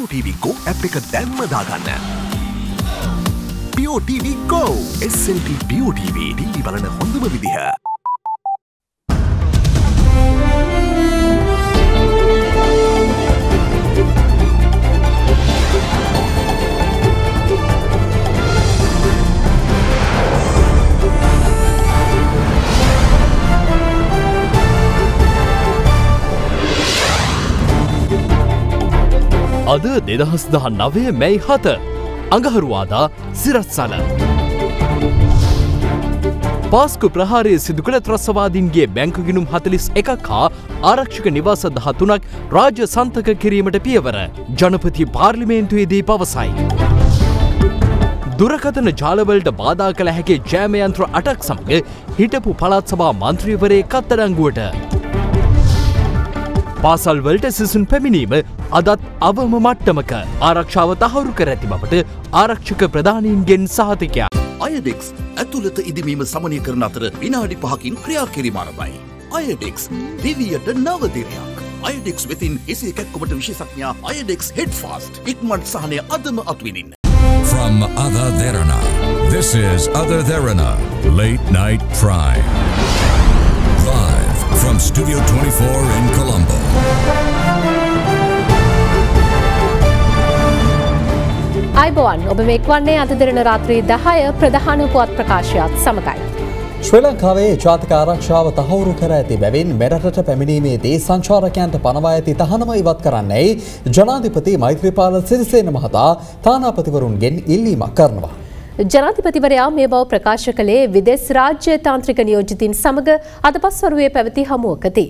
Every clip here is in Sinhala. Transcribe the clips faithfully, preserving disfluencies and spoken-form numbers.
Pio T V Go app එක දැන්ම දාගන්න. Pio T V Go S L T Pio T V TV බලන හොඳම විදිහ. අද දෙදහස් දහනවය මැයි හත අඟහරුවාදා සිරත්සල පාස්කු ප්‍රහාරය සිදු කළ ත්‍රස්වාදීන්ගේ බැංකු ගිණුම් හතළිස් එකක් හා ආරක්ෂක නිවාස දහතුනක් රාජ්‍ය සන්තක කිරීමට පියවර ජනපති පාර්ලිමේන්තුවේදී පවසයි. දුරකථන ජාලවලට බාධා කළ හැකි ජෑම යන්ත්‍ර අටක් සමග හිටපු පළාත් සභා මන්ත්‍රීවරයෙක් අත්අඩංගුවට. පාසල් වලට සිසුන් පැමිණීම අදත් අවම මට්ටමක ආරක්ෂාව තහවුරු කර ඇති බවට ආරක්ෂක ප්‍රධානීන්ගෙන් සහතිකයක්. අයඩෙක්ස් ඇතුළත ඉදිමීම සමනය කරන අතර විනාඩි පහකින් ක්‍රියා කිරීම ආරම්භයි. අයඩෙක්ස් දිවියට නව දිනයක්. අයඩෙක්ස් වෙතින් එසේ කැක්කුමට විශේෂඥයා අයඩෙක්ස් හෙඩ් ෆාස්ට් ඉක්මනට සහනය අදම අත්විඳින්න. From Ada Derana, this is Ada Derana Late Night Prime. Live from Studio twenty-four in Colombo. අයිබෝවන් ඔබ මේක් වන්නේ අද දෙරණ රාත්‍රී දහය ප්‍රධාන පුවත් ප්‍රකාශයත් සමගයි. ශ්‍රී ලංකාවේ ජාතික ආරක්ෂාව තහවුරු කර ඇති බැවින් මෙරටට පැමිණීමේදී සංචාරකයන්ට පනවා ඇති තහනම ඉවත් කරන්නයි ජනාධිපති මෛත්‍රීපාල සිරිසේන මහතා තානාපතිවරුන්ගෙන් ඉල්ලීමක් කරනවා. ජනාධිපතිවරයා මේ බව ප්‍රකාශ කළේ විදේශ රාජ්‍ය තාන්ත්‍රික නියෝජිතින් සමග අද පස්වරුවේ පැවති හමුවකදී.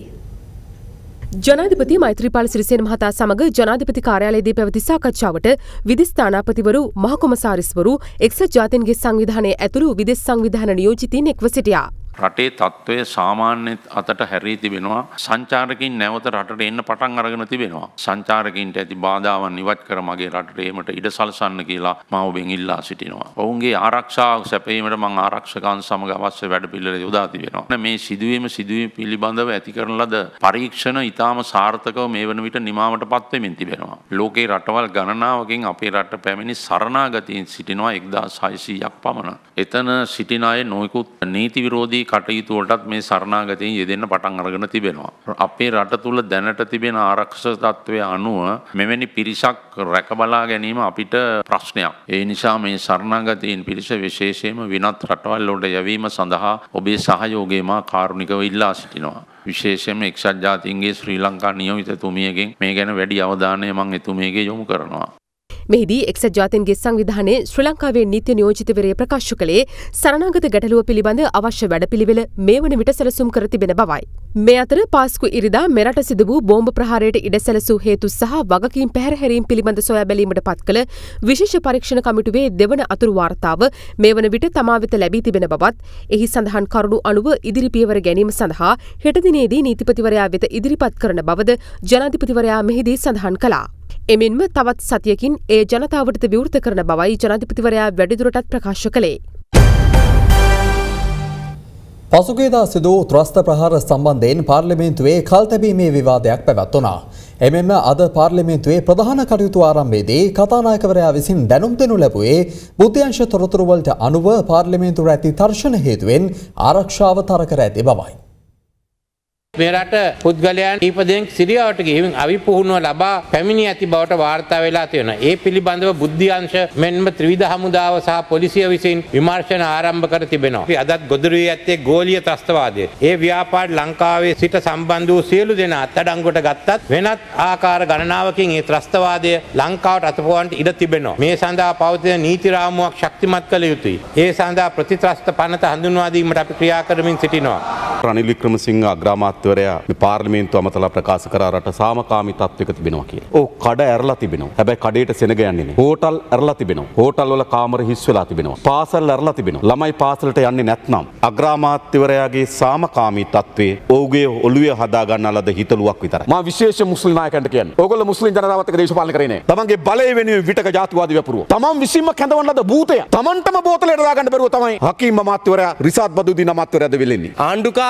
ජනාධිපති මෛත්‍රීපාල සිරිසේන මහතා සමග ජනාධිපති කාර්යාලයේදී පැවති සාකච්ඡාවට විදේශ තානාපතිවරු මහ කොමසාරිස්වරු එක්සත් ජාතීන්ගේ සංවිධානයේ ඇතුළු විදේශ සංවිධාන නියෝජිතින් එක්ව සිටියා. රටේ තත්ත්වය සාමාන්‍ය අතට හැරී තිබෙනවා. සංචාරකින් නැවත රටට එන්න පටන් අරගෙන තිබෙනවා. සංචාරකින්ට ඇති බාධාවන් ඉවත් කර මගේ රටට ඒමට ඉඩ සලසන්න කියලා මම ඔබෙන් ඉල්ලා සිටිනවා. ඔවුන්ගේ ආරක්ෂාව සැපයීමට මම ආරක්ෂකයන් සමග අවශ්‍ය වැඩපිළිවෙළ යොදා තිබෙනවා. මේ සිදුවීම සිදුවීම පිළිබඳව ඇති කරන ලද පරීක්ෂණ ඉතාම සාර්ථකව මේ වන විට නිමාවට පත් වෙමින් තිබෙනවා. ලෝකේ රටවල් ගණනාවකින් අපේ රට පැමිණි සරණාගතයින් සිටිනවා එක්දාස් හයසීයක් පමණ. එතන සිටින අය නොයෙකුත් නීති විරෝධී කටයුතු වලටත් මේ සරණාගතයින් යෙදෙන්න පටන් අරගෙන තිබෙනවා. අපේ රට තුල දැනට තිබෙන ආරක්ෂක තත්ත්වය අනුව මෙවැනි පිරිසක් රැකබලා ගැනීම අපිට ප්‍රශ්නයක්. ඒ නිසා මේ සරණාගතයින් පිරිස විශේෂයෙන්ම වෙනත් රටවල් වලට යැවීම සඳහා ඔබේ සහයෝගය මා කාරුණිකව ඉල්ලා සිටිනවා. විශේෂයෙන්ම එක්සත් ජාතීන්ගේ ශ්‍රී ලංකා නියමිත තුමියගෙන් මේ ගැන වැඩි අවධානය මම එතුමියගේ යොමු කරනවා. මෙහිදී එක්සත් ජාතීන්ගේ සංවිධානයේ ශ්‍රී ලංකාවේ නීති නියෝජිතවරයා ප්‍රකාශ කළේ සරණාගත ගැටලුව පිළිබඳ අවශ්‍ය වැඩපිළිවෙල මේ වන විට සැලසුම් කර තිබෙන බවයි. මේ අතර පාස්කු ඉරිදා මෙරට සිදු වූ බෝම්බ ප්‍රහාරයට ඉඩ සැලසූ හේතු සහ වගකීම් පැහැරහැරීම් පිළිබඳ සොයා බැලීමට පත් කළ විශේෂ පරීක්ෂණ කමිටුවේ දෙවන අතුරු වාර්තාව මේ වන විට තමා වෙත ලැබී තිබෙන බවත් එහි සඳහන් කරුණු අනුව ඉදිරි පියවර ගැනීම සඳහා හෙට දිනේදී නීතිපතිවරයා වෙත ඉදිරිපත් කරන බවද ජනාධිපතිවරයා මෙහිදී සඳහන් කළා. එමෙන්ම තවත් සතියකින් ඒ ජනතාවට විවෘත කරන බවයි ජනාධිපතිවරයා වැඩිදුරටත් ප්‍රකාශ කළේ. පසුගියදා සිදු වූ ත්‍රස්ත ප්‍රහාර සම්බන්ධයෙන් පාර්ලිමේන්තුවේ කල්තැබීමේ විවාදයක් පැවැත්වුණා. එමෙන්ම අද පාර්ලිමේන්තුවේ ප්‍රධාන කටයුතු ආරම්භයේදී කතානායකවරයා විසින් දැනුම් දෙනු ලැබුවේ බුද්ධ්‍යංශ තොරතුරු වලට අනුව පාර්ලිමේන්තුව ඇති තර්ෂණ හේතුවෙන් ආරක්ෂාව තර කර ඇති බවයි. මේ රට පුද්ගලයන් කීපදෙනෙක් සිරියාවට ගිහින් අවිපුහුණුව ලබා පැමිණි ඇති බවට වාර්තා වෙලා තියෙනවා. ඒ පිළිබඳව බුද්ධ්‍යංශ මෙන්ම ත්‍රිවිධ හමුදාව සහ පොලිසිය විසින් විමර්ශන ආරම්භ කර තිබෙනවා. අදත් ගොදුරු වී ඇත්තේ ගෝලීය ත්‍රස්තවාදය. ඒ ව්‍යාපාර ලංකාවේ සිට සම්බන්ධ වූ සියලු දෙනා අත්අඩංගුවට ගත්තත් වෙනත් ආකාර ගණනාවකින් ඒ ත්‍රස්තවාදය ලංකාවට අතපොවන්නට ඉඩ තිබෙනවා. මේ සඳහා පවතින නීති රාමුවක් ශක්තිමත් කළ යුතුයි. ඒ සඳහා ප්‍රතිත්‍රස්ත පනත හඳුන්වා දීමට අපි ක්‍රියා කරමින් සිටිනවා. රනිල් වික්‍රමසිංහ අග්‍රාමාත්‍යවරයා මේ පාර්ලිමේන්තුව අමතලා ප්‍රකාශ කරා රට සාමකාමී තත්ත්වයක තිබෙනවා කියලා. ඔව් කඩ ඇරලා තිබෙනවා. හැබැයි කඩේට සෙනග යන්නේ නැහැ. හෝටල් ඇරලා තිබෙනවා. හෝටල් වල කාමර හිස් වෙලා තිබෙනවා. පාසල් ඇරලා තිබෙනවා. ළමයි පාසලට යන්නේ නැත්නම් අග්‍රාමාත්‍යවරයාගේ සාමකාමී තත්ත්වයේ ඔහුගේ ඔළුවේ හදා ගන්නලද හිතලුවක් විතරයි. මා විශේෂ මුස්ලිම් නායකයන්ට කියන්නේ. ඕගොල්ලෝ මුස්ලිම් ජනතාවත් එක්ක දේශපාලන කරේ නැහැ. තමන්ගේ බලය වෙනුවෙන් විටක ජාතිවාදී වැපරුවා. තමන් විසින්ම කැඳවන ලද භූතය. තමන්ටම බෝතලයට දාගන්න බැරුව තමයි හකීම් අමාත්‍යවරයා රිසාත් බදුදීන් අමාත්‍යවරයාද වෙලෙන්නේ. ආණ්ඩුකාර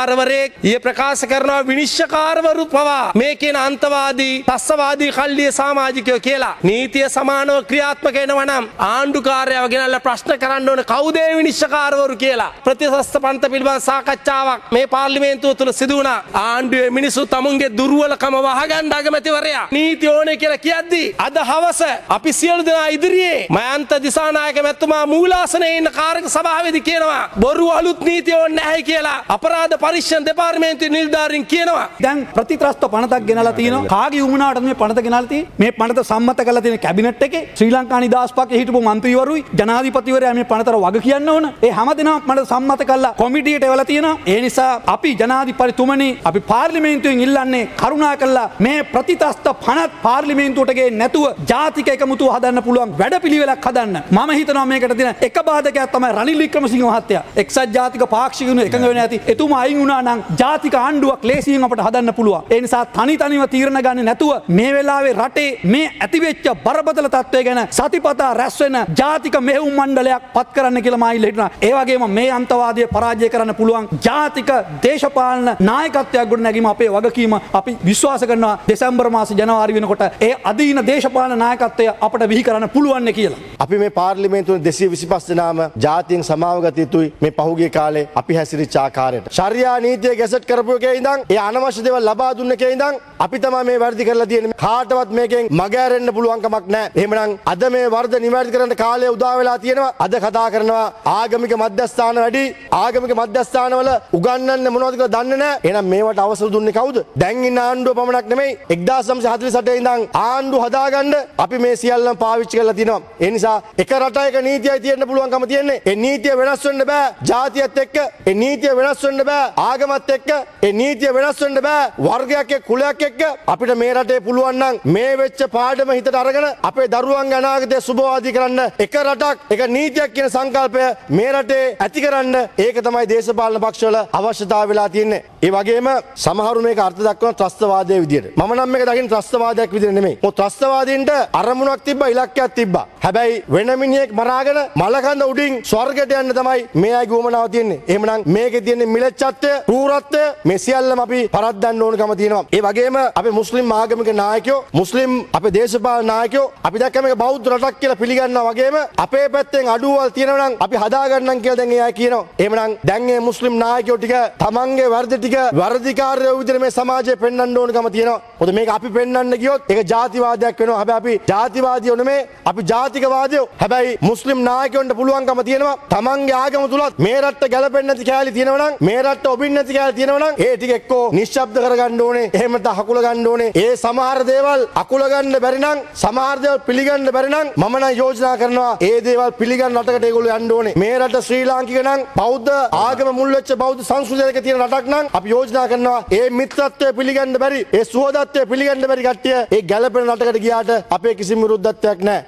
අමාත්‍යකාරවරයෙක් ඊයේ ප්‍රකාශ කරනවා විනිශ්චයකාරවරු පවා මේ කියන අන්තවාදී තස්සවාදී කල්ලිය සමාජිකයෝ කියලා. නීතිය සමානව ක්‍රියාත්මක වෙනවා නම් ආණ්ඩුකාරයව ගෙනල්ලා ප්‍රශ්න කරන්න ඕන කවුද ඒ විනිශ්චයකාරවරු කියලා. ප්‍රතිසස්ත පන්ත පිළිබඳ සාකච්ඡාවක් මේ පාර්ලිමේන්තුව තුළ සිදු වුණා. ආණ්ඩුවේ මිනිස්සු තමුන්ගේ දුර්වලකම වහගන්න අගමැතිවරයා නීති ඕනේ කියලා කියද්දී අද හවස අපි සියලු දෙනා ඉදිරියේ මයන්ත දිසානායක මැතිතුමා මූලාසනයේ ඉන්න කාර්යක සභාවේදී කියනවා බොරු අලුත් නීතිය ඕනේ නැහැ කියලා අපරාධ පරීක්ෂණ දෙපාර්තමේන්තුවේ නිලධාරීන් කියනවා. දැන් ප්‍රතිත්‍රස්ත පනතක් ගෙනලා තිනවා. කාගේ උමනාවටද මේ පනත ගෙනලා තියෙන්නේ? මේ පනත සම්මත කරලා තියෙන කැබිනට් එකේ ශ්‍රී ලංකා නිදහස් පක්ෂයේ හිටපු මන්ත්‍රීවරුයි ජනාධිපතිවරයා මේ පනතට වග කියන්න ඕන. ඒ හැමදෙනාම මට සම්මත කළා කොමිටියට එවලා තියෙනවා. ඒ නිසා අපි ජනාධිපතිතුමනි අපි පාර්ලිමේන්තුවෙන් ඉල්ලන්නේ කරුණා කළා මේ ප්‍රතිත්‍රස්ත පනත් පාර්ලිමේන්තුවට ගේ නැතුව ජාතික එකමුතුව හදන්න පුළුවන් වැඩපිළිවෙලක් හදන්න. මම හිතනවා මේකට තියෙන එක බාධකයක් තමයි රනිල් වික්‍රමසිංහ මහත්තයා. එක්සත් ජාතික පාක්ෂිකයන් එකඟ වෙන්නේ නැති. එතුමා අයින් වුණා නම් ජාතික ආණ්ඩුවක් ලේසියෙන් අපට හදන්න පුළුවන්. ඒ නිසා තනි තනිව තීරණ ගන්න නැතුව මේ වෙලාවේ රටේ මේ ඇතිවෙච්ච බරපතල තත්ත්වය ගැන සතිපතා රැස් වෙන ජාතික මෙහෙයුම් මණ්ඩලයක් පත් කරන්න කියලා මා ඉල්ල හිටනවා. ඒ වගේම මේ අන්තවාදය පරාජය කරන්න පුළුවන් ජාතික දේශපාලන නායකත්වයක් ගොඩ නැගීම අපේ වගකීම. අපි විශ්වාස කරනවා දෙසැම්බර් මාසේ ජනවාරි වෙනකොට ඒ අදීන දේශපාලන නායකත්වය අපට විහි කරන්න පුළුවන් කියලා. අපි මේ පාර්ලිමේන්තුවේ දෙසිය විසිපස් දෙනාම ජාතියෙන් සමාව ගත යුතුයි. මේ පහුගිය කාලේ අපි හැසිරිච්ච ආකාරයට ශරියා නීතිය ගැසට් කරපු එකේ ඉඳන් ඒ අනවශ්‍ය දේවල් ලබා දුන්න එකේ ඉඳන් අපි තමයි මේ වර්ධි කරලා තියෙන්නේ. කාටවත් මේකෙන් මග ඇරෙන්න පුළුවන් කමක් නැහැ. එහෙමනම් අද මේ වර්ධ නිවැරදි කරන්න කාලය උදා වෙලා තියෙනවා. අද කතා කරනවා ආගමික මධ්‍යස්ථාන වැඩි ආගමික මධ්‍යස්ථානවල උගන්වන්න මොනවද කියලා දන්නේ නැහැ. එහෙනම් මේවට අවසර දුන්නේ කවුද? දැන් ඉන්න ආණ්ඩුව පමණක් නෙමෙයි එක්දාස් නවසිය හතළිස් අටේ ඉඳන් ආණ්ඩුව හදාගන්න අපි මේ සියල්ලම පාවිච්චි කරලා තිනවා. ඒ නිසා එක රටයක නීතියයි තියෙන්න පුළුවන්කම තියෙන්නේ. ඒ නීතිය වෙනස් වෙන්න බෑ ජාතියත් එක්ක. ඒ නීතිය වෙනස් වෙන්න බෑ ආගමත් එක්ක. ඒ නීතිය වෙනස් වෙන්න බෑ වර්ගයක් එක්ක කුලයක් එක්ක. අපිට මේ රටේ පුළුවන් නම් මේ වෙච්ච පාඩම හිතට අරගෙන අපේ දරුවන්ගේ අනාගතය සුබවාදී කරන්න එක රටක් එක නීතියක් කියන සංකල්පය මේ රටේ ඇති කරන්න ඒක තමයි දේශපාලන පක්ෂවල අවශ්‍යතාවය වෙලා තියෙන්නේ. ඒ වගේම සමහරු මේක අර්ථ දක්වන ත්‍රස්තවාදයේ විදියට. මම නම් මේක දකින්න ත්‍රස්තවාදයක් විදියට නෙමෙයි. මොකද ත්‍රස්තවාදීන්ට අරමුණක් තිබ්බා ඉලක්කයක් තිබ්බා. හැබැයි වෙන මිනිහෙක් මරාගෙන මලකඳ උඩින් ස්වර්ගයට යන්න තමයි මේ අයගේ උවමනාව තියෙන්නේ. එහෙමනම් මේකේ තියෙන මිලච්ඡත්වය, කෲරත්වය මේ සියල්ලම අපි පරද්දන්න ඕනකම තියෙනවා. ඒ වගේම අපේ මුස්ලිම් ආගමික නායකයෝ, මුස්ලිම් අපේ දේශපාලන නායකයෝ අපි දැක්ක මේක බෞද්ධ රටක් කියලා පිළිගන්නවා වගේම අපේ පැත්තෙන් අඩුවල් තියෙනවා නම් අපි හදාගන්නම් කියලා දැන් එයා කියනවා. එහෙමනම් දැන් මේ මුස්ලිම් නායකයෝ ටික තමන්ගේ වර්ධ ටික වර්ධිකාරයෝ විදිහට මේ සමාජයේ පෙන්වන්න ඕනකම තියෙනවා. මොකද මේක අපි පෙන්වන්න ගියොත් ඒක ජාතිවාදයක් වෙනවා. හැබැයි අපි ජාතිවාදියෝ නෙමෙයි අපි ජාතිකවාදියෝ. හැබැයි මුස්ලිම් නායකයන්ට පුළුවන්කම තියෙනවා තමන්ගේ ආගම තුලත් මේ රටට ගැලපෙන්නේ නැති කෑලි තියෙනවා නම් මේ රටට ඔබින් නැති කෑලි තියෙනවා නම් ඒ ටික එක්කෝ නිශ්ශබ්ද කරගන්න ඕනේ. එහෙම නැත්නම් අකුල ගන්න ඕනේ. ඒ සමහර දේවල් අකුල ගන්න බැරි නම් සමහර දේවල් පිළිගන්න බැරි නම් මම නම් යෝජනා කරනවා ඒ දේවල් පිළිගන්න රටකට ඒගොල්ලෝ යන්න ඕනේ. මේ රට ශ්‍රී ලාංකික නම් බෞද්ධ ආගම මුල් වෙච්ච බෞද්ධ සංස්කෘතියක තියෙන රටක් නම් අපි යෝජනා කරනවා ඒ මිත්‍රත්වය පිළිගන්න බැරි ඒ සුහදත්වය පිළිගන්න බැරි කට්ටිය ඒ ගැලපෙන රටකට ගියාට අපේ කිසිම විරුද්ධත්වයක් නැහැ.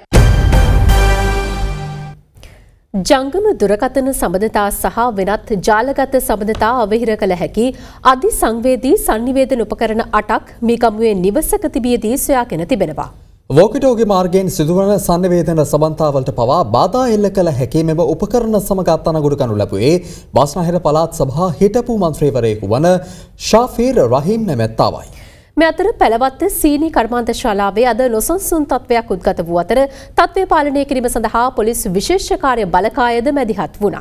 ජංගම දුරකථන සබඳතා සහ වෙනත් ජාලගත සබඳතා අවහිර කළ හැකි අධි සංවේදී සංනිවේදන උපකරණ අටක් මීගමුවේ නිවසක තිබියදී සොයාගෙන තිබෙනවා. වෝකිටෝගේ මාර්ගයෙන් සිදුවන සංනිවේදන සබන්තාවලට පවා බාධා එල්ල කළ හැකි මෙම උපකරණ සමග අත්අඩංගුවට ගනු ලැබුවේ බස්නාහිර පළාත් සභා හිටපු මන්ත්‍රීවරයෙකු වන ෂාෆීර් රහීම් නැමැත්තාවයි. මේ අතර පැලවත්ත සීනි කර්මාන්ත ශාලාවේ අද නොසන්සුන් තත්ත්වයක් උද්ගත වූ අතර තත්ත්වය පාලනය කිරීම සඳහා පොලිස් විශේෂ කාර්ය බලකායද මැදිහත් වුණා.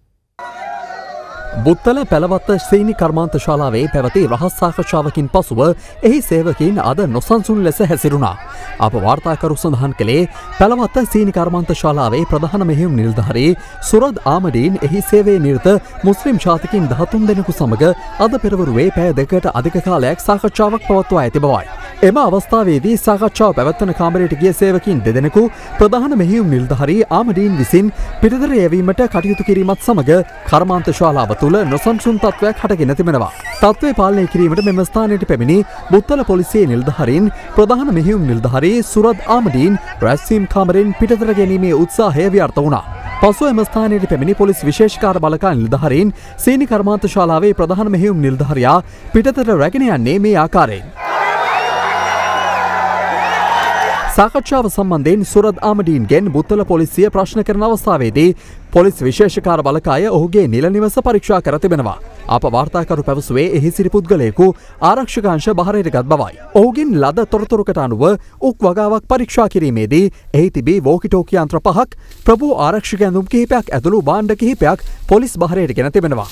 බුත්තල පැලවත්ත සීනි කර්මාන්ත ශාලාවේ පැවති රහස් සාකච්ඡාවකින් පසුව එහි සේවකීන් අද නොසන්සුන් ලෙස හැසිරුණා. අප වාර්තාකරු සඳහන් කළේ පැලවත්ත සීනි කර්මාන්ත ශාලාවේ ප්‍රධාන මෙහෙයුම් නිලධාරී සුරද් ආමඩීන් එහි සේවයේ නිරත මුස්ලිම් ජාතිකින් දහතුන් දෙනෙකු සමග අද පෙරවරුවේ පැය දෙකට අධික කාලයක් සාකච්ඡාවක් පවත්වා ඇති බවයි. එම අවස්ථාවේදී සාකච්ඡාව පැවැත්වන කාමරයට ගිය සේවකීන් දෙදෙනෙකු ප්‍රධාන මෙහෙයුම් නිලධාරී ආමඩීන් විසින් පිටතට යැවීමට කටයුතු කිරීමත් සමග කර්මාන්ත ශාලාව තුළ නොසන්සුන් තත්ත්වයක් හටගෙන තිබෙනවා. තත්ත්වය පාලනය කිරීමට මෙම ස්ථානයට පැමිණි බුත්තල පොලිසියේ නිලධාරීන් ප්‍රධාන මෙහෙයුම් නිලධාරී සුරද් ආමඩීන් රැස්වීම් කාමරෙන් පිටතට ගැනීමේ උත්සාහය ව්‍යර්ථ වුණා. පසුව එම ස්ථානයට පැමිණි පොලිස් විශේෂකාර බලකා නිලධාරීන් සීනි කර්මාන්ත ශාලාවේ ප්‍රධාන මෙහෙයුම් නිලධාරියා පිටතට රැගෙන යන්නේ මේ ආකාරයෙන්. සාකච්ඡාව සම්බන්ධයෙන් සුරද් ආමඩීන්ගෙන් බුත්තල පොලිසිය ප්‍රශ්න කරන අවස්ථාවේදී පොලිස් විශේෂකාර බලකාය ඔහුගේ නිල නිවස පරීක්ෂා කර තිබෙනවා. අප වාර්තාකරු පැවසුවේ එහි සිරි පුද්ගලයෙකු ආරක්ෂකාංශ බහරයට ගත් බවයි. ඔහුගෙන් ලද තොරතුරකට අනුව උක් වගාවක් පරීක්ෂා කිරීමේදී එහි තිබී වෝකිටෝකි යන්ත්‍ර පහක්, ප්‍රභූ ආරක්ෂක ඇඳුම් කිහිපයක් ඇතුළු භාණ්ඩ කිහිපයක් පොලිස් බහරයට ගෙන තිබෙනවා.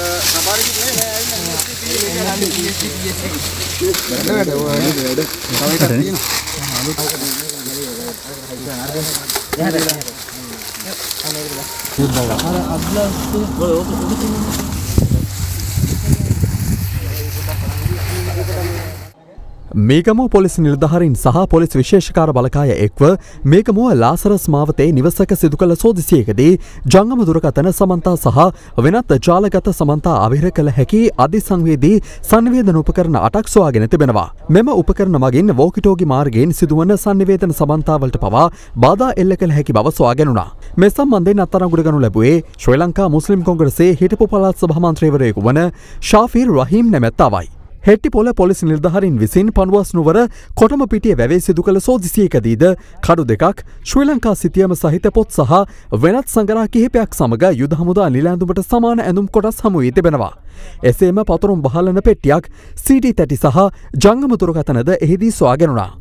මේගමුව පොලිස් නිලධහරින් සහ පොලිස් විශේෂකාර බලකාය එක්ව මේගමුව ලාසරස් මාවතේ නිවසක සිදු කළ සෝදිසියකදී ජංගම දුරකථන සමන්තා සහ වෙනත් ජාලගත සමන්තා අවිහිර කළ හැකි අධිසංවේදී සංවේදන උපකරණ අටක් සොයාගෙන තිබෙනවා. මෙම උපකරණ මගින් වෝකිටෝගි මාර්ගයෙන් සිදුවන සංවේදන සමන්තාවලට පවා බාධා එල්ල කළ හැකි බව සොයාගෙනුණා. මේ සම්බන්ධයෙන් අත්අඩංගුවට ගනු ලැබුවේ ශ්‍රී ලංකා මුස්ලිම් කොංග්‍රසයේ හිටපු පළාත් සභා මන්ත්‍රීවරයෙකු වන ශාෆීර් රහීම් නැමැත්තවයි. හෙට්ටිපොල පොලිස් නිලධහරින් විසින් පනුවස් නුවර කොටම පිටිය වැවේ සිදු කළ සෝදිසියකදීද කඩු දෙකක්, ශ්‍රී ලංකා සිතියම සහිත පොත් සහ වෙනත් සංගරා කිහිපයක් සමග යුද හමුදා නිලැඳුමට සමාන ඇඳුම් කොටස් හමු වී තිබෙනවා. එසේම පතුරුම් බහලන පෙට්ටියක්, සීඩී තැටි සහ ජංගම දුරකථනද එහිදී සොයාගෙනුණා.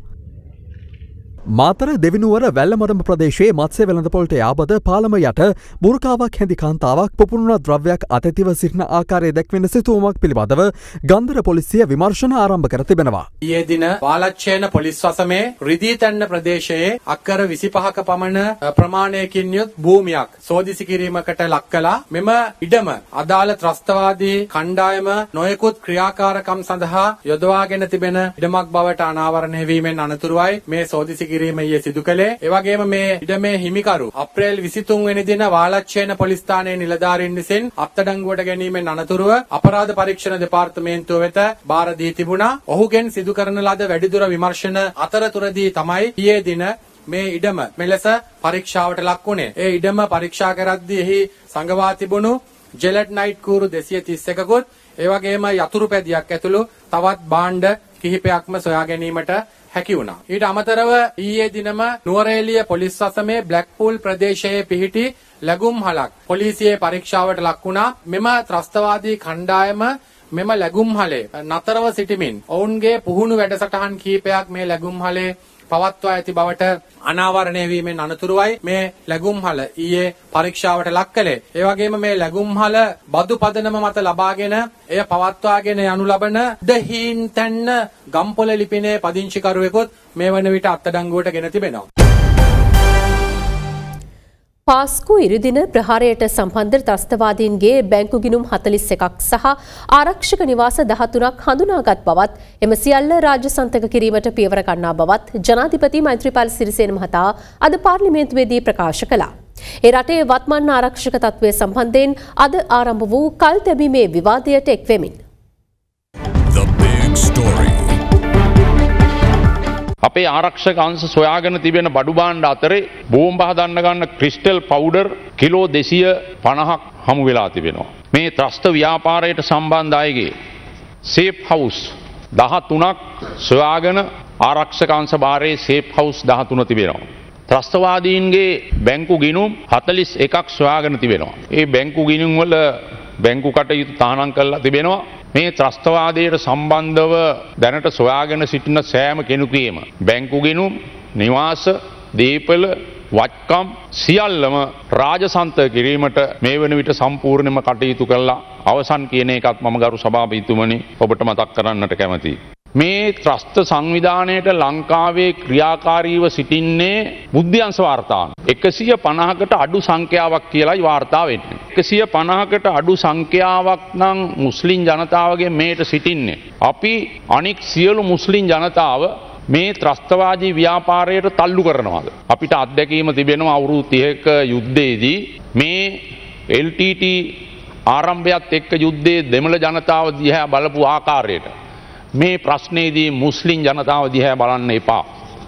මාතර දෙවිනුවර වැල්ලමඩම ප්‍රදේශයේ මත්ස්‍ය වෙළඳපොළට යාබද පාලම යට බුර්කාවක් හැඳි කාන්තාවක් පුපුරුණ ද්‍රව්‍යයක් අතැතිව සිටින ආකාරය දැක්වෙන සිතුවමක් පිළිබඳව ගන්ධර පොලිසිය විමර්ශන ආරම්භ කර තිබෙනවා. ඊයේ දින වාලච්ඡේන පොලිස් වසමේ රිදී තැන්න ප්‍රදේශයේ අක්කර විසිපහක පමණ ප්‍රමාණයකින් යුත් භූමියක් සෝදිසි කිරීමකට ලක් කළා. මෙම ඉඩම අදාළ ත්‍රස්තවාදී කණ්ඩායම නොයෙකුත් ක්‍රියාකාරකම් සඳහා යොදවාගෙන තිබෙන ඉඩමක් බවට අනාවරණය වීමෙන් අනතුරුවයි මේ සෝදිසි කිරීම ඊයේ සිදු කළේ. ඒ වගේම මේ ඉඩමේ හිමිකරු අප්‍රේල් විසිතුන් වෙනි දින වාලච්ඡේන පොලිස් ස්ථානයේ නිලධාරීන් විසින් අත්අඩංගුවට ගැනීමෙන් අනතුරුව අපරාධ පරීක්ෂණ දෙපාර්තමේන්තුව වෙත බාර දී තිබුණා. ඔහුගෙන් සිදු කරන ලද වැඩිදුර විමර්ශන අතරතුරදී තමයි ඊයේ දින මේ ඉඩම මෙලෙස පරීක්ෂාවට ලක් වුණේ. ඒ ඉඩම පරීක්ෂා කරද්දී එහි සංගවා තිබුණු ජෙලට් නයිට් කූරු දෙසිය තිස් එකකුත් ඒ වගේම යතුරු පැදියක් ඇතුළු තවත් භාණ්ඩ කිහිපයක්ම සොයා ගැනීමට හැකි වුණා. ඊට අමතරව ඊයේ දිනම නුවරඑළිය පොලිස් වසමේ බ්ලැක්පූල් ප්‍රදේශයේ පිහිටි ලැබුම්හලක් පොලිසියේ පරීක්ෂාවට ලක් වුණා. මෙම ත්‍රස්තවාදී කණ්ඩායම මෙම ලැබුම්හලේ නතරව සිටිමින් ඔවුන්ගේ පුහුණු වැඩසටහන් කීපයක් මේ ලැබුම්හලේ පවත්වා ඇති බවට අනාවරණය වීමෙන් අනතුරුවයි මේ ලැබුම්හල ඊයේ පරීක්ෂාවට ලක් කළේ. ඒ වගේම මේ ලැබුම්හල බදු පදනම මත ලබාගෙන එය පවත්වාගෙන යනු ලබන දහීන් තැන්න ගම්පොළ ලිපිනේ පදිංචිකරුවෙකුත් මේ වන විට අත්අඩංගුවට ගෙන තිබෙනවා. පාස්කු ඉරිදින ප්‍රහාරයට සම්බන්ධ ත්‍රස්තවාදීන්ගේ බැංකු ගිණුම් හතළිස් එකක් සහ ආරක්ෂක නිවාස දහතුනක් හඳුනාගත් බවත් එම සියල්ල රාජ්‍ය සන්තක කිරීමට පියවර ගන්නා බවත් ජනාධිපති මෛත්‍රීපාල සිරිසේන මහතා අද පාර්ලිමේන්තුවේදී ප්‍රකාශ කළා. ඒ රටේ වත්මන් ආරක්ෂක තත්ත්වය සම්බන්ධයෙන් අද ආරම්භ වූ කල් තැබීමේ විවාදයට එක්වෙමින් අපේ ආරක්ෂක අංශ සොයාගෙන තිබෙන බඩු භාණ්ඩ අතරේ බෝම්බ හදන්න ගන්න ක්‍රිස්ටල් පවුඩර් කිලෝ දෙසිය පනහක් හමු වෙලා තිබෙනවා. මේ ත්‍රස්ත ව්‍යාපාරයට සම්බන්ධ අයගේ සේෆ් හවුස් දහතුනක් සොයාගෙන ආරක්ෂක අංශ භාරයේ සේෆ් හවුස් දහතුන තිබෙනවා. ත්‍රස්තවාදීන්ගේ බැංකු ගිණුම් හතළිස් එකක් සොයාගෙන තිබෙනවා. ඒ බැංකු ගිණුම් වල බැංකු කටයුතු තහනම් කරලා තිබෙනවා. මේ ත්‍රස්තවාදයට සම්බන්ධව දැනට සොයාගෙන සිටින සෑම කෙනෙකුගේම බැංකු ගිණුම්, නිවාස, දීපල, වත්කම් සියල්ලම රාජසන්තක කිරීමට මේ වන විට සම්පූර්ණයෙන්ම කටයුතු කළා අවසන් කියන එකත් මම ගරු සභාපතිතුමනි ඔබට මතක් කරන්නට කැමැතියි. මේ ත්‍රස්ත සංවිධානයට ලංකාවේ ක්‍රියාකාරීව සිටින්නේ බුද්ධ්‍යංශ වාර්තාන එකසිය පනහකට අඩු සංඛ්‍යාවක් කියලායි වාර්තා වෙන්නේ. එකසිය පනහකට අඩු සංඛ්‍යාවක් නම් මුස්ලිම් ජනතාවගේ මේට සිටින්නේ. අපි අනික් සියලු මුස්ලිම් ජනතාව මේ ත්‍රස්තවාදී ව්‍යාපාරයට තල්ලු කරනවාද? අපිට අත්දැකීම තිබෙනවා අවුරුදු තිහක යුද්ධයේදී මේ එල් ටී ටී ආරම්භයත් එක්ක යුද්ධයේ දෙමළ ජනතාව දිහා බලපු ආකාරයට මේ ප්‍රශ්නේදී මුස්ලිම් ජනතාව දිහා බලන්න එපා.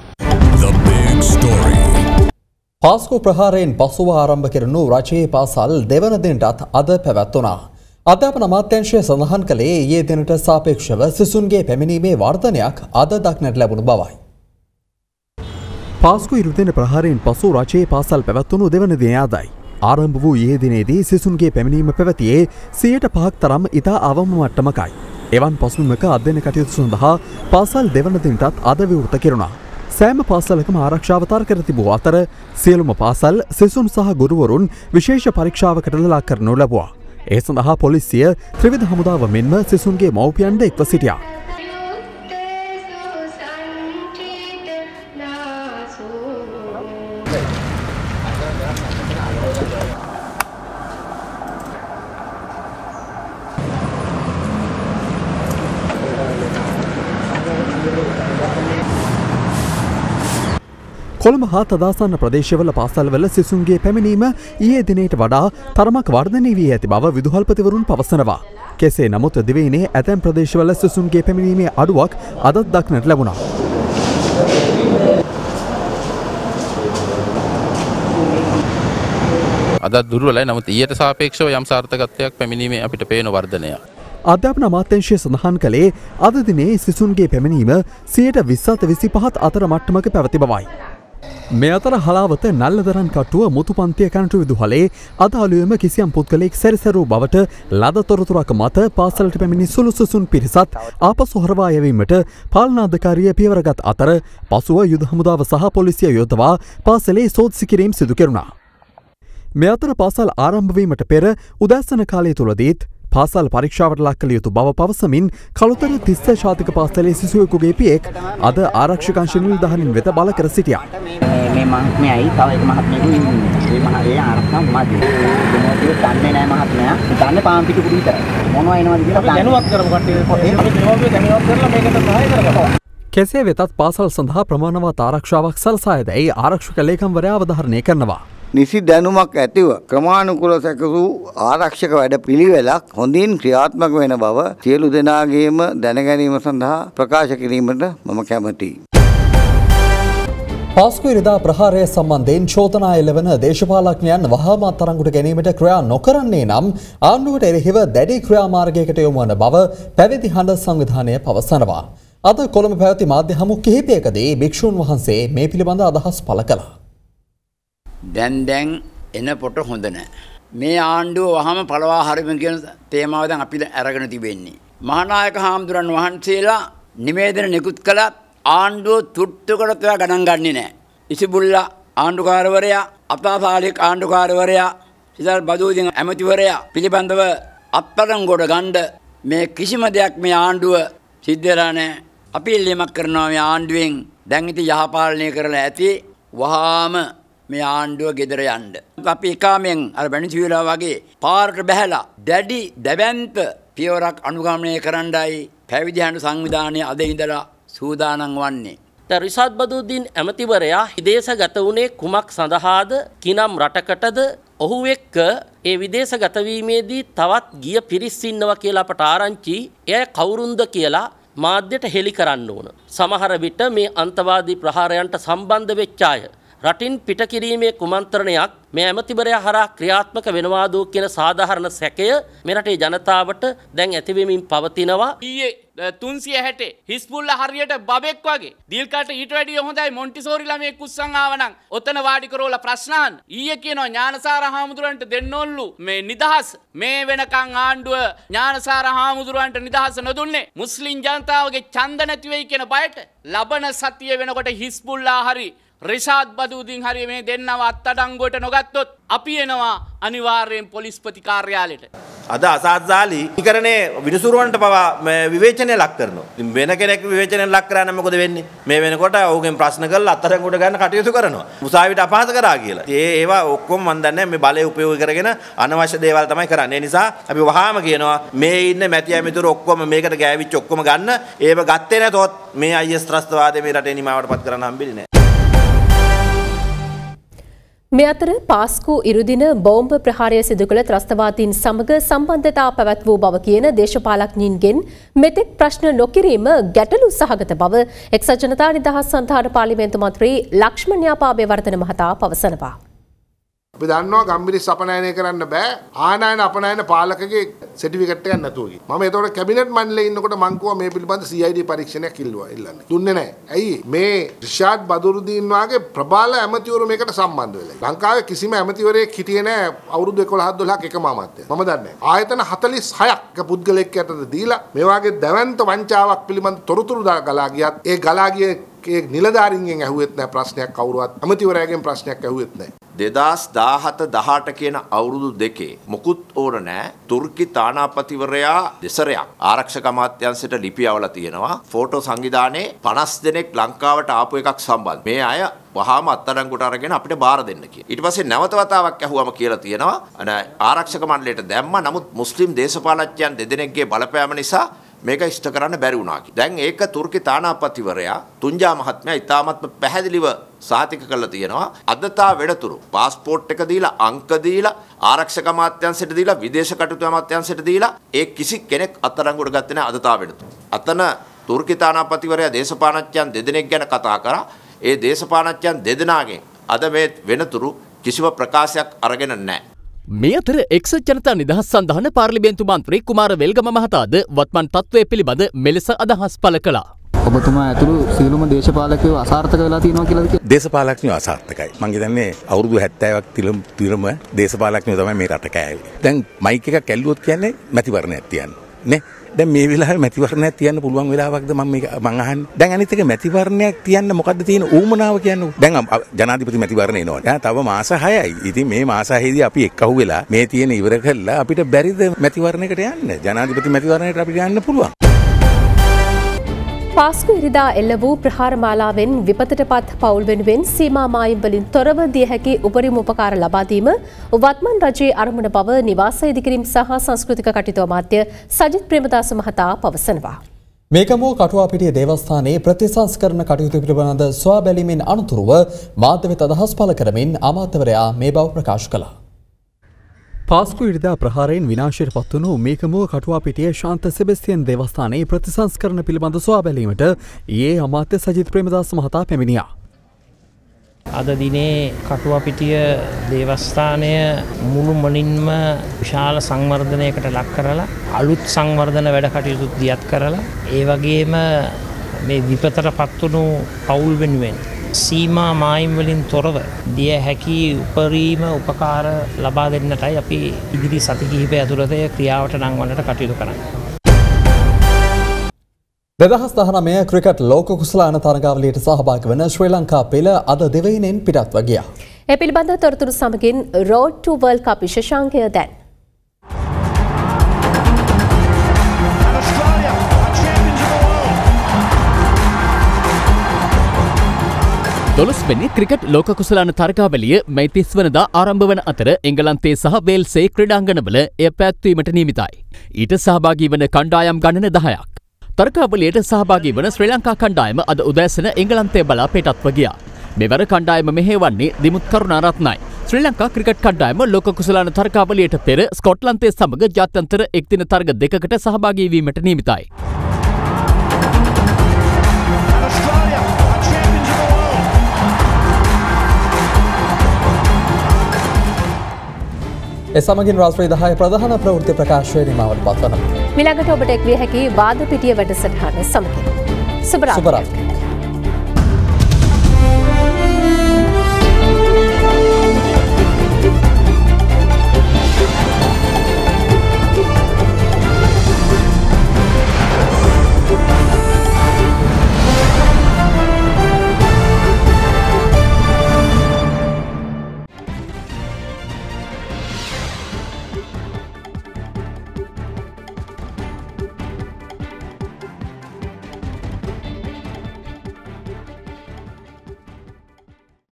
පාස්කු ප්‍රහාරයෙන් පසුව ආරම්භ කෙරෙනු රජයේ පාසල් දෙවන දිනටත් අද පැවැත්වුණා. අධ්‍යාපන අමාත්‍යාංශය සඳහන් කළේ ඊයේ දිනට සාපේක්ෂව සිසුන්ගේ පැමිණීමේ වර්ධනයක් අද දක්නට ලැබුණු බවයි. පාස්කු ඉරුදින ප්‍රහාරයෙන් පසු රජයේ පාසල් පැවැත්වුණු දෙවන දිනය අදයි. ආරම්භ වූ ඊයේ දිනේදී සිසුන්ගේ පැමිණීම පැවතියේ සියයට පහක් තරම් ඉතා අවම මට්ටමකයි. එවන් පසුබිමක අධ්‍යයන කටයුතු සඳහා පාසල් දෙවන දිනටත් අද විවෘත කෙරුණා. සෑම පාසලකම ආරක්ෂාව තර කර තිබූ අතර සියලුම පාසල් සිසුන් සහ ගුරුවරුන් විශේෂ පරීක්ෂාවකට ලක් කරනු ලැබුවා. ඒ සඳහා පොලිසිය ත්‍රිවිධ හමුදාව මෙන්ම සිසුන්ගේ මව්පියන්ද එක්ව සිටියා. කොළඹ හා තදාසන්න ප්‍රදේශවල පාසල්වල සිසුන්ගේ පැමිණීම ඊයේ දිනේට වඩා තරමක් වර්ධනය වී ඇති බව විදුහල්පතිවරුන් පවසනවා. කෙසේ නමුත් දිවයිනේ ඇතැම් ප්‍රදේශවල සිසුන්ගේ පැමිණීමේ අඩුවක් අදත් දක්නට ලැබුණා. අදත් දුර්වලයි. නමුත් ඊට සාපේක්ෂව යම් සාර්ථකත්වයක් පැමිණීමේ අපිට පේන වර්ධනයක්. අධ්‍යාපන අමාත්‍යාංශය සඳහන් කළේ අද දිනේ සිසුන්ගේ පැමිණීම සියයට විස්සත් විසිපහත් අතර මට්ටමක පැවති බවයි. මේ අතර හලාවත නල්ලදරන් කට්ටුව මුතුපන්තිය කැනටු විදුහලේ අදාළුවම කිසියම් පුද්ගලයෙක් සැරිසරූ බවට ලද තොරතුරක් මත පාසලට පැමිණි සුළු සිසුන් පිරිසත් ආපසු හරවා යැවීමට පාලනාධිකාරිය පියවරගත් අතර පසුව යුද හමුදාව සහ පොලිසිය යොදවා පාසලේ සෝදිසි කිරීම් සිදු කෙරුණා. මේ අතර පාසල් ආරම්භ වීමට පෙර උදෑසන කාලය තුලදීත් පාසල් පරීක්ෂාවට ලක් කළ යුතු බව පවසමින් කළුතර තිස්ස ශාතික පාසලේ සිසුවෙකුගේ පියෙක් අද ආරක්ෂක අංශ නිලධාරීන් වෙත බල කර සිටියා. මේ මහත්මයයි තව එක මහත්මයෙකු මේ මහේ ආරක්ෂක මාධ්‍ය දෙමෝපියෝ දන්නේ නැහැ මහත්මයා. දන්නේ පාන් පිටු කුඩු විතරයි. මොනවා එනවද කියලා දැනුවත් කරමු කට්ටිය. ඒක අපි දෙමෝපියෝ දැනුවත් කරලා මේකට සහාය කරගන්නවා. කෙසේ වෙතත් පාසල් සඳහා ප්‍රමාණවත් ආරක්ෂාවක් සලසා ඇතැයි ආරක්ෂක ලේකම්වරයා අවධාරණය කරනවා. නිසි දැනුමක් ඇතිව ක්‍රමානුකූල සැකසූ ආරක්ෂක වැඩ පිළිවෙලක් හොඳින් ක්‍රියාත්මක වෙන බව සියලු දෙනාගේම දැනගැනීම සඳහා ප්‍රකාශ කිරීමට මම කැමැතියි. පාස්කු ඉරිදා ප්‍රහාරය සම්බන්ධයෙන් චෝදනා එළවන දේශපාලඥයන් වහාම අත්අඩංගුවට ගැනීමට ක්‍රියා නොකරන්නේ නම් ආණ්ඩුවට එරෙහිව දැඩි ක්‍රියාමාර්ගයකට යොමු වන බව පැවිදි හඬ සංවිධානය පවසනවා. අද කොළඹ පැවති මාධ්‍ය හමු කිහිපයකදී භික්ෂූන් වහන්සේ මේ පිළිබඳ අදහස් පළ කළා. දැන් දැන් එන පොට හොඳ නැහැ. මේ ආණ්ඩුව වහම පළවා හරිම කියන තේමාව දැන් අපි අරගෙන තිබෙන්නේ. මහානායක හාමුදුරන් වහන්සේලා නිවේදන නිකුත් කළත් ආණ්ඩුව තුට්ටුකට තව ගණන් ගන්නේ නැහැ. ඉසිබුල්ලා ආණ්ඩුකාරවරයා, අපාපාලික ආණ්ඩුකාරවරයා, සිදල් බදූදින් ඇමතිවරයා පිළිබඳව අත්අඩංගුවට ගන්න මේ කිසිම දෙයක් මේ ආණ්ඩුව සිද්ධ වෙලා නැහැ. අපි ඉල්ලීමක් කරනවා මේ ආණ්ඩුවෙන් දැන් ඉතින් යහපාලනය කරලා ඇති වහාම මේ ආණ්ඩුව ගෙදර යන්න. අපි එකාමෙන් අර වැනිසිවිලා වගේ පාරට බැහැලා දැඩි දැවැන්ත පියවරක් අනුගමනය කරන්නයි පැවිදි හඬ සංවිධානය අද ඉඳලා සූදානම් වන්නේ. රිෂාඩ් බදූදීන් ඇමතිවරයා විදේශගත වුණේ කුමක් සඳහාද? කිනම් රටකටද? ඔහු එක්ක ඒ විදේශගත වීමේදී තවත් ගිය පිරිස් ඉන්නවා කියලා අපට ආරංචි. එය කවුරුන්ද කියලා මාධ්‍යට හෙළි කරන්න ඕන. සමහර විට මේ අන්තවාදී ප්‍රහාරයන්ට සම්බන්ධ වෙච්ච අය රටින් පිට කිරීමේ කුමන්ත්‍රණයක් මේ ඇමතිවරයා හරහා ක්‍රියාත්මක වෙනවාද කියන සාධාරණ සැකය මේ රටේ ජනතාවට දැන් ඇතිවෙමින් පවතිනවා. ඊයේ තුන්සිය හැට හිස්බුල්ලා හරියට බබෙක් වගේ දීල්කාට ඊට වැඩිය හොඳයි මොන්ටිසෝරි ළමයෙක් උස්සන් ආවනම් ඔතන වාඩි කරවලා ප්‍රශ්න අහන්න. ඊයේ කියනවා ඥානසාර හාමුදුරන්ට දෙන්නොල්ලු මේ නිදහස් මේ වෙනකන් ආණ්ඩුව ඥානසාර හාමුදුරන්ට නිදහස නොදුන්නේ මුස්ලිම් ජනතාවගේ ඡන්ද නැති වෙයි කියන බයට ලබන සතිය වෙනකොට හිස්බුල්ලා හරි රිෂාඩ් බදූදීන් හරි මේ දෙන්නව අත්අඩංගුවට නොගත්තොත් අපි එනවා අනිවාර්යෙන් පොලිස්පති කාර්යාලයට. අද අසාද් සාලි ඉකරනේ විනිසුරුවන්ට පවා විවේචනය ලක් කරනවා. ඉතින් වෙන කෙනෙක් විවේචනය ලක් කරා නම් මොකද වෙන්නේ? මේ වෙනකොට ඔහුගෙන් ප්‍රශ්න කරලා අත්අඩංගුවට ගන්න කටයුතු කරනවා. උසාවියට අපහාස කරා කියලා. ඒ ඒවා ඔක්කොම මන් දන්නේ මේ බලය උපයෝග කරගෙන අනවශ්‍ය දේවල් තමයි කරන්නේ. ඒ නිසා අපි වහාම කියනවා මේ ඉන්න මැතිය මිතුරු ඔක්කොම මේකට ගෑවිච්ච ඔක්කොම ගන්න. ඒව ගත්තේ නැතොත් මේ අයිඑස් ත්‍රස්තවාදය මේ රටේ නිමාවටපත් කරන්න හම්බෙන්නේ නැහැ. මේ අතර පාස්කු ඉරුදින බෝම්බ ප්‍රහාරය සිදු කළ ත්‍රස්තවාදීන් සමග සම්බන්ධතා පැවැත් වූ බව කියන දේශපාලඥයින්ගෙන් මෙතෙක් ප්‍රශ්න නොකිරීම ගැටලු සහගත බව එක්සත් ජනතා නිදහස් සන්ධාන පාර්ලිමේන්තු මන්ත්‍රී ලක්ෂ්මන් යාපාබේවර්ධන මහතා පවසනවා. අපි දන්නවා ගම්බිරිස් අපනයනය කරන්න බෑ ආනයන අපනයන පාලකගේ සර්ටිෆිකේට් එකක් නැතුව ගිහින්. මම ඒතකොට කැබිනට් මණ්ඩලයේ ඉන්නකොට මං කිව්වා මේ පිළිබඳ C I D පරීක්ෂණයක් ඉල්ලුවා ඉල්ලන්නේ. දුන්නේ නැහැ. ඇයි? මේ රිෂාඩ් බදුරුදීන් වගේ ප්‍රබල ඇමතිවරු මේකට සම්බන්ධ වෙලා. ලංකාවේ කිසිම ඇමතිවරයෙක් හිටියේ නැහැ අවුරුදු එකොළහ දොළහක් එකම අමාත්‍යය. මම දන්නේ නැහැ. ආයතන හතළිස් හයක් පුද්ගලෙක් යටතේ දීලා මේ වගේ දැවැන්ත වංචාවක් පිළිබඳ තොරතුරු ගලා ගියත් ඒ ගලා ගියේ ඒ නිලධාරීන්ගෙන් ඇහුවෙත් නැහැ ප්‍රශ්නයක් කවුරුවත් ඇමතිවරයාගෙන් ප්‍රශ්නයක් ඇහුවෙත් නැහැ. දෙදස් දාහත දහට කියන අවුරුදු දෙකේ මොකුත් ඕන නෑ තුර්කි තානාපතිවරයා දෙසරයක් ආරක්ෂක අමාත්‍යාංශයට ලිපි යවලා තියෙනවා ෆෝටෝ සංවිධානයේ පනස් දෙනෙක් ලංකාවට ආපු එකක් සම්බන්ධ මේ අය වහාම අත්අඩංගුවට අරගෙන අපිට බාර දෙන්න කියලා. ඊට පස්සේ නැවත වතාවක් ඇහුවම කියලා තියෙනවා ආරක්ෂක මණ්ඩලයට දැම්මා නමුත් මුස්ලිම් දේශපාලඥයන් දෙදෙනෙක්ගේ බලපෑම නිසා මේක ඉෂ්ට කරන්න බැරි වුණා කියලා. දැන් ඒක තුර්කි තානාපතිවරයා තුන්ජා මහත්මයා ඉතාමත්ම පැහැදිලිව සාතික කරලා තියෙනවා. අදතා වෙනතුරු પાස්පෝර්ට් එක දීලා අංක දීලා ආරක්ෂක අමාත්‍යාංශයට දීලා විදේශ කටයුතු අමාත්‍යාංශයට දීලා ඒ කිසි කෙනෙක් අත්අඩංගුවට ගත්තේ නැහැ අදතා වෙනතුරු. අතන තුර්කි තානාපතිවරයා දේශපාලනඥයන් දෙදෙනෙක් ගැන කතා කරා. ඒ දේශපාලනඥයන් දෙදෙනාගෙන් අද මේ වෙනතුරු කිසිම ප්‍රකාශයක් අරගෙන නැහැ. මේ අතර එක්සත් ජනතා නිදහස් සඳහන පාර්ලිමේන්තු මන්ත්‍රී කුමාර වෙල්ගම මහතාද වත්මන් තත්ත්වය පිළිබඳ මෙලෙස අදහස් පළ කළා. ඔබතුමා ඇතුළු සියලුම දේශපාලකයෝ අසාර්ථක වෙලා තියෙනවා කියලාද කියන්නේ? දේශපාලකයෝ අසාර්ථකයි. මං හිතන්නේ අවුරුදු හැත්තෑවක් තිරම තිරම දේශපාලකයෝ තමයි මේ රට කෑවේ. දැන් මයික් එකක් ඇල්ලුවොත් කියන්නේ මැතිවරණයක් තියන්න. නේ? දැන් මේ වෙලාවේ මැතිවරණයක් තියන්න පුළුවන් වෙලාවක්ද මම මේක මං අහන්නේ. දැන් අනිත් එක මැතිවරණයක් තියන්න මොකද්ද තියෙන ඌමනාව කියන්නේ? දැන් ජනාධිපති මැතිවරණ එනවා. දැන් තව මාස හයයි. ඉතින් මේ මාස හයේදී අපි එක්කහුව වෙලා මේ තියෙන ඉවර කළා අපිට බැරිද මැතිවරණයකට යන්න? ජනාධිපති මැතිවරණයට අපිට යන්න පුළුවන්. පාස්කු ඉරිදා එල්ල වූ ප්‍රහාර මාලාවෙන් විපතට පත් පවුල් වෙනුවෙන් සීමා මායිම් වලින් තොරව දිය හැකි උපරිම උපකාර ලබා දීම වත්මන් රජයේ අරමුණ බව නිවාස ඉදිකිරීම සහ සංස්කෘතික කටයුතු අමාත්‍ය සජිත් ප්‍රේමදාස මහතා පවසනවා. මේකමෝ කටුවාපිටිය දේවස්ථානයේ ප්‍රතිසංස්කරණ කටයුතු පිළිබඳ සොයා බැලීමෙන් අනතුරුව මාධ්‍ය වෙත අදහස් පළ කරමින් අමාත්‍යවරයා මේ බව ප්‍රකාශ කළා. පාස්කු ඉරිදා ප්‍රහාරයෙන් විනාශයට පත්වනු මේකමුව කටුවාපිටිය ශාන්ත සෙබස්තියන් දේවස්ථානයේ ප්‍රතිසංස්කරණ පිළිබඳ සොයා බැලීමට ඊයේ අමාත්‍ය සජිත් ප්‍රේමදාස මහතා පැමිණියා. අද දිනේ කටුවාපිටිය දේවස්ථානය මුළු මනින්ම විශාල සංවර්ධනයකට ලක් කරලා අලුත් සංවර්ධන වැඩ කටයුතු දියත් කරලා ඒ වගේම මේ විපතට පත්වනු පවුල් වෙනුවෙන් සීමා මායිම් වලින් තොරව දිය හැකි උපරිම උපකාර ලබා දෙන්නටයි අපි ඉදිරි සති කිහිපය ඇතුළත ක්‍රියාවට නංවන්නට කටයුතු කරන්නේ. දෙදහස් දහනවය ක්‍රිකට් ලෝක කුසලාන තරගාවලියට සහභාගී වන ශ්‍රී ලංකා පෙළ අද දෙවයිනෙන් පිටත්ව ගියා. ඒ පිළිබඳව තොරතුරු සමගින් Road to World Cup විශේෂාංකය දැන්. දොළොස්වෙනි ක්‍රිකට් ලෝක කුසලාන තරගාවලිය මැයි තිස් වනදා ආරම්භ වන අතර එංගලන්තයේ සහ වේල්සේ ක්‍රීඩාංගණවල එය පැවැත්වීමට නියමිතයි. ඊට සහභාගී වන කණ්ඩායම් ගණන දහයක්. තරගාවලියට සහභාගී වන ශ්‍රී ලංකා කණ්ඩායම අද උදෑසන එංගලන්තය බලා පිටත්ව ගියා. මෙවර කණ්ඩායම මෙහෙයවන්නේ දිමුත් කරුණාරත්නයි. ශ්‍රී ලංකා ක්‍රිකට් කණ්ඩායම ලෝක කුසලාන තරගාවලියට පෙර ස්කොට්ලන්තය සමග ජාත්‍යන්තර එක්දින තරග දෙකකට සහභාගී වීමට නියමිතයි. එසමගින් රාත්‍රී දහය ප්‍රධාන ප්‍රවෘත්ති ප්‍රකාශය නිමවට පත්වනවා. මිළඟට ඔබට එක්විය හැකි වාද පිටිය වැඩසටහන සමගින්. සුබ රාත්‍රියක්.